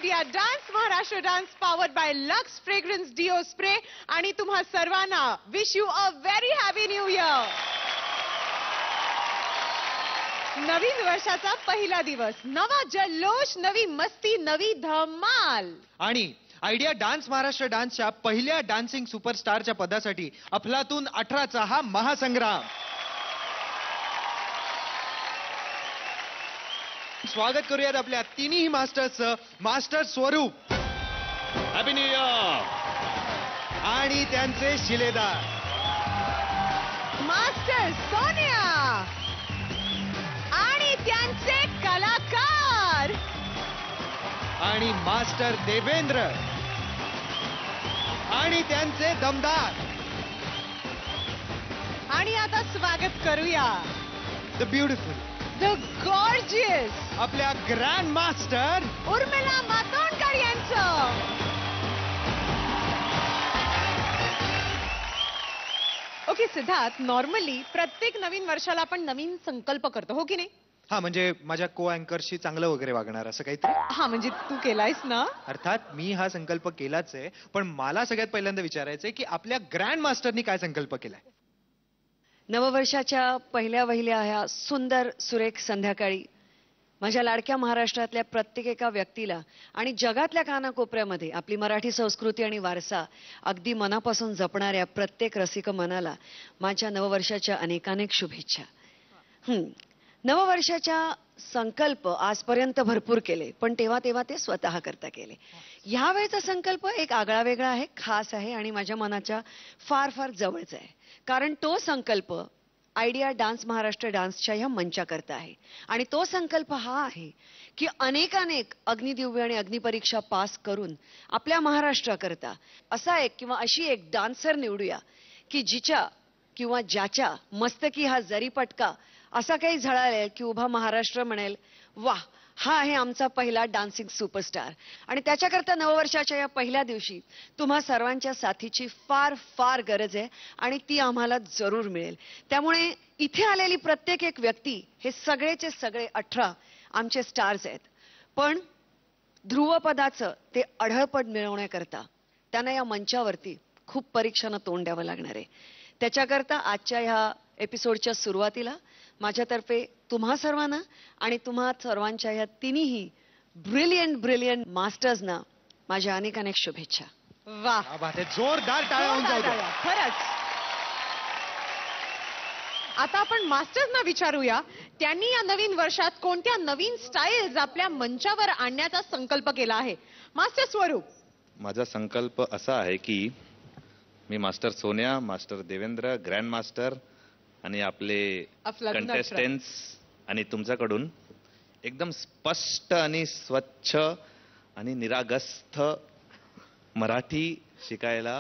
Idea dance Maharashtra dance powered by Lux fragrance deo spray आणि तुम्हा सर्वांना wish you a very happy new year. नवीन वर्षाचा पहिला दिवस, नवा जल्लोष, नवी मस्ती, नवी धमाल. आणि आयडिया डान्स महाराष्ट्र डान्सच्या पहिल्या डान्सिंग सुपरस्टारच्या पदासाठी अफलातून 18चा हा महासंग्राम. स्वागत करूयात आपल्या तिन्ही मास्टर्सचं. Master Swaroop, happy new year. आणि त्यांचे शिलेदार मास्टर सोनिया आणि त्यांचे कलाकार, आणि मास्टर देवेंद्र आणि त्यांचे दमदार. आणि आता स्वागत करूया द ब्युटिफुल, द गॉर्जियस आपल्या ग्रँड मास्टर उर्मिला मातोंडकर यांचं. ओके सिद्धार्थ, नॉर्मली प्रत्येक नवीन वर्षाला आपण नवीन संकल्प करतो, हो की नाही? हा, म्हणजे माझ्या को अँकरशी चांगलं वगैरे वागणार असं काहीतरी. हा, म्हणजे तू केलायस ना? अर्थात मी हा संकल्प केलाच आहे, पण मला सगळ्यात पहिल्यांदा विचारायचंय की आपल्या ग्रँड मास्टरनी काय संकल्प केलाय. नववर्षाच्या पहिल्या वहिल्या ह्या सुंदर सुरेख संध्याकाळी माझ्या लाडक्या महाराष्ट्रातल्या प्रत्येक एका व्यक्तीला आणि जगातल्या कानाकोपऱ्यामध्ये आपली मराठी संस्कृती आणि वारसा अगदी मनापासून जपणाऱ्या प्रत्येक रसिक मनाला माझ्या नववर्षाच्या अनेकानेक शुभेच्छा. नववर्षाच्या संकल्प आजपर्यंत भरपूर केले, पण तेव्हा तेव्हा ते स्वतः करता केले. ह्यावेळेचा संकल्प एक आगळा वेगळा आहे, खास आहे आणि माझ्या मनाच्या फार फार जवळचा आहे. कारण तो संकल्प आयडिया डान्स महाराष्ट्र डान्सच्या ह्या मंचाकरता आहे. आणि तो संकल्प हा आहे की अनेकानेक अग्निदिव्य आणि अग्निपरीक्षा पास करून आपल्या महाराष्ट्राकरता असा एक किंवा अशी एक डान्सर निवडूया की जिच्या किंवा ज्याच्या मस्तकी हा जरीपटका असा काही झळाळेल की उभा महाराष्ट्र म्हणेल, वाह, हा आहे आमचा पहिला डान्सिंग सुपरस्टार. आणि त्याच्याकरता नववर्षाच्या या पहिल्या दिवशी तुम्हा सर्वांच्या साथीची फार फार गरज आहे आणि ती आम्हाला जरूर मिळेल. त्यामुळे इथे आलेली प्रत्येक एक व्यक्ती, हे सगळेचे सगळे 18 आमचे स्टार्स आहेत. पण ध्रुवपदाचं ते अढळपद मिळवण्याकरता त्यांना या मंचावरती खूप परीक्षांना तोंड द्यावं लागणार आहे. त्याच्याकरता आजच्या ह्या एपिसोडच्या सुरुवातीला माझ्यातर्फे तुम्हा सर्वांना आणि तुम्हा सर्वांच्या या तिन्ही ब्रिलियंट मास्टर्सना माझ्या अनेक अनेक शुभेच्छा. वाह, जोरदार टाळ्या होऊन जाऊ द्या. खरंच. आता आपण मास्टर्सना विचारूया, त्यांनी या नवीन वर्षात कोणत्या नवीन स्टाईल्स आपल्या मंचावर आणण्याचा संकल्प केला आहे. मास्टर स्वरूप. माझा संकल्प असा आहे की मी master Sonia, master Devendra, grand master आणि आपले कंटेस्टंट्स आणि तुमच्याकडून एकदम स्पष्ट आणि स्वच्छ आणि निरागस्थ मराठी शिकायला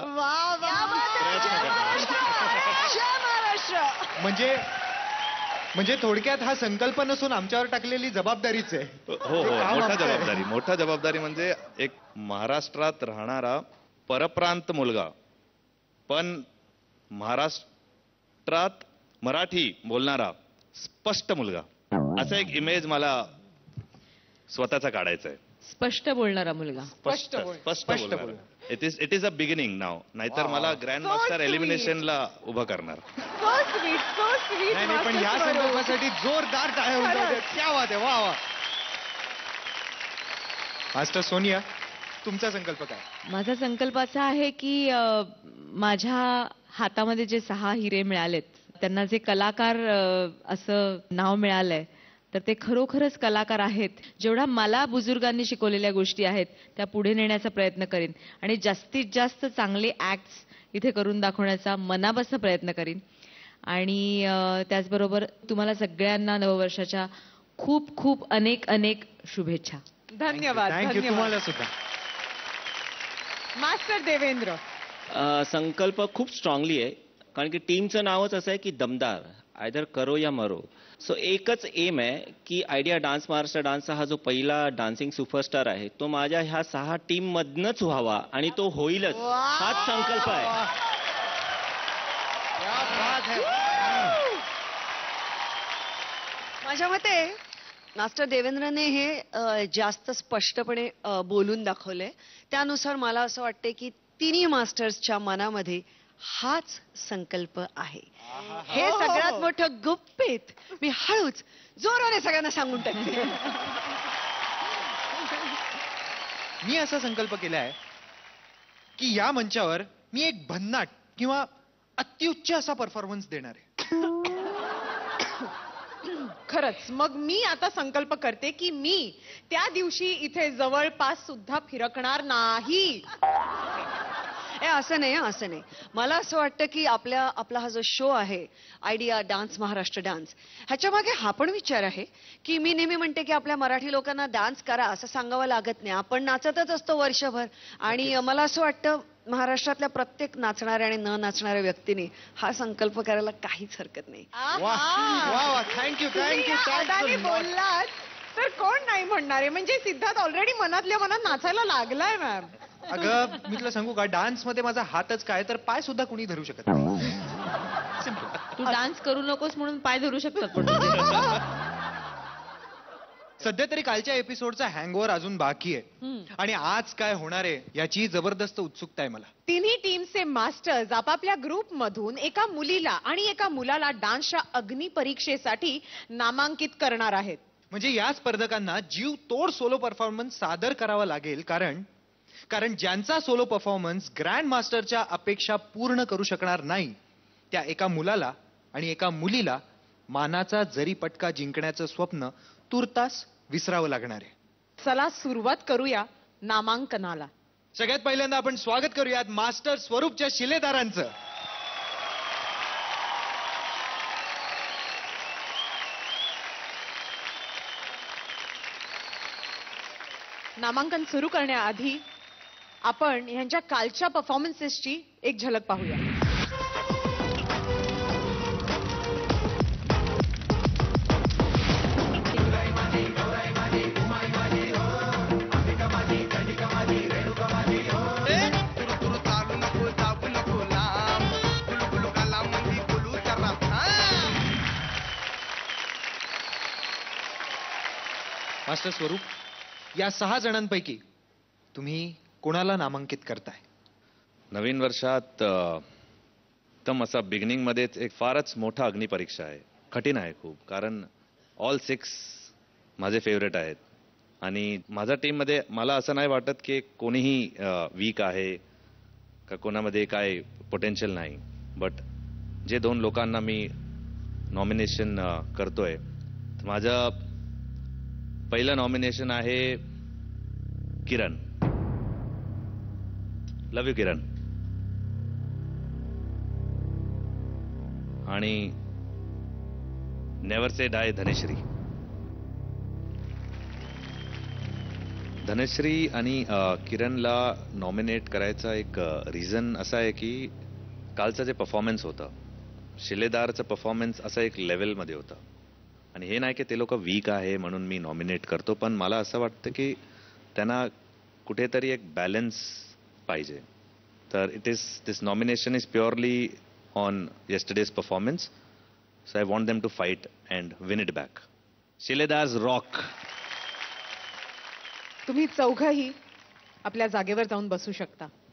म्हणजे थोडक्यात हा संकल्प नसून आमच्यावर टाकलेली जबाबदारीच आहे. हो, मोठा जबाबदारी म्हणजे एक महाराष्ट्रात राहणारा परप्रांत मुलगा पण महाराष्ट्रात मराठी बोलणारा स्पष्ट मुलगा, असा एक इमेज मला स्वतःचा काढायचा आहे. स्पष्ट बोलणारा मुलगा, स्पष्ट बोलणारा. इट इज अ बिगिनिंग नाव, नाहीतर मला ग्रँड मास्टर एलिमिनेशनला उभं करणार. पण या संकल्पासाठी जोरदार टाळ्या होऊन जाऊ द्या. क्या बात आहे, वा वा. मास्टर सोनिया, तुमचा संकल्प काय? माझा संकल्प असा आहे की माझ्या हातामध्ये जे 6 हिरे मिळालेत, त्यांना जे कलाकार असं नाव मिळालंय, तर ते खरोखरच कलाकार आहेत. जेवढा मला बुजुर्गांनी शिकवलेल्या गोष्टी आहेत त्या पुढे नेण्याचा प्रयत्न करीन आणि जास्तीत जास्त चांगले ऍक्ट्स इथे करून दाखवण्याचा मनापासून प्रयत्न करीन. आणि त्याचबरोबर तुम्हाला सगळ्यांना नववर्षाच्या खूप खूप अनेक अनेक शुभेच्छा. धन्यवाद. थँक्यू. तुम्हाला सुद्धा. मास्टर देवेंद्र. संकल्प खूप स्ट्रॉंगली आहे, कारण की टीमचं नावच असं आहे की दमदार, आयदर करो या मरो. सो एकच एम आहे की आयडिया डान्स महाराष्ट्र डान्सचा हा जो पहिला डान्सिंग सुपरस्टार आहे तो माझ्या ह्या 6 टीम मधनच व्हावा आणि तो होईलच, हाच संकल्प आहे. माझ्या मते मास्टर देवेंद्रने हे जास्त स्पष्टपणे बोलून दाखवलंय. त्यानुसार मला असं वाटतंय की तिन्ही मास्टर्सच्या मनामध्ये हाच संकल्प आहे. हे सगळ्यात मोठं गुप्पित मी हळूच जोराने सगळ्यांना सांगून टाकते. मी असा संकल्प केलाय की या मंचावर मी एक भन्नाट किंवा अत्युच्च असा परफॉर्मन्स देणार आहे. खरंच मग मी आता संकल्प करते की मी त्या दिवशी इथे जवळपास सुद्धा फिरकणार नाही. असं नाही, असं नाही. मला असं वाटतं की आपला हा जो शो आहे आयडिया डान्स महाराष्ट्र डान्स, ह्याच्या मागे हा पण विचार आहे की मी नेहमी म्हणते की आपल्या मराठी लोकांना डान्स करा असं सांगावं लागत नाही. आपण नाचतच असतो वर्षभर. आणि मला असं वाटतं महाराष्ट्रातल्या प्रत्येक नाचणाऱ्या आणि न नाचणाऱ्या व्यक्तीने हा संकल्प करायला काहीच हरकत नाही. वा थँक्यू अदानी बोललात तर कोण नाही म्हणणार आहे. म्हणजे सिद्धार्थ ऑलरेडी मनातल्या मनात नाचायला लागलाय मॅम. अगं मी तुला सांगू का, डान्स मध्ये माझा हातच काय तर पाय सुद्धा कुणी धरू शकत नाही. तू डान्स करू नकोस म्हणून पाय धरू शकतात पण सध्या तरी कालच्या एपिसोडचा हँगओव्हर अजून बाकी आहे आणि आज काय होणार आहे याची जबरदस्त उत्सुकता आहे मला. तिन्ही टीमचे मास्टर्स आपापल्या ग्रुप मधून एका मुलीला आणि एका मुलाला डान्सच्या अग्नी परीक्षेसाठी नामांकित करणार आहेत. म्हणजे या स्पर्धकांना जीव तोड सोलो परफॉर्मन्स सादर करावा लागेल, कारण ज्यांचा सोलो परफॉर्मन्स ग्रँड मास्टरच्या अपेक्षा पूर्ण करू शकणार नाही त्या एका मुलाला आणि एका मुलीला मानाचा जरी पटका जिंकण्याचं स्वप्न तुर्तास विसरावं लागणार आहे. चला सुरुवात करूया नामांकनाला. सगळ्यात पहिल्यांदा आपण स्वागत करूयात मास्टर स्वरूपच्या शिलेदारांचं. नामांकन सुरू करण्याआधी आपण यांच्या कालच्या परफॉर्मन्सेसची एक झलक पाहूया. मास्टर स्वरूप, या 6 जणांपैकी तुम्ही कोणाला नामांकित करताय? नवीन वर्षात एकदम असा बिगिनिंग मध्येच एक फारच मोठा अग्निपरीक्षा आहे. कठीण आहे खूप, कारण ऑल 6 माझे फेवरेट आहेत आणि माझ्या टीम मध्ये मला असं नाही वाटत की कोणीही वीक आहे का कोणामध्ये काय पोटेन्शियल नाही. बट जे 2 लोकांना मी नॉमिनेशन करतोय, तर माझं पहिलं नॉमिनेशन आहे किरण. लव यू किरण. आणि नेवर से डाय धनेश्री. धनेश्री आणि किरणला नॉमिनेट करायचा एक रिझन असा आहे की कालचा जे परफॉर्मन्स होता, शिलेदारचं परफॉर्मन्स असा एक लेवलमध्ये होता आणि हे नाही की ते लोक वीक आहे म्हणून मी नॉमिनेट करतो, पण मला असं वाटतं की त्यांना कुठेतरी एक बॅलन्स पाहिजे. तर this nomination is purely on yesterday's performance, so I want them to fight and win it back. शिलेदार्स रॉक. तुम्ही चौघही आपल्या जागेवर जाऊन बसू शकता.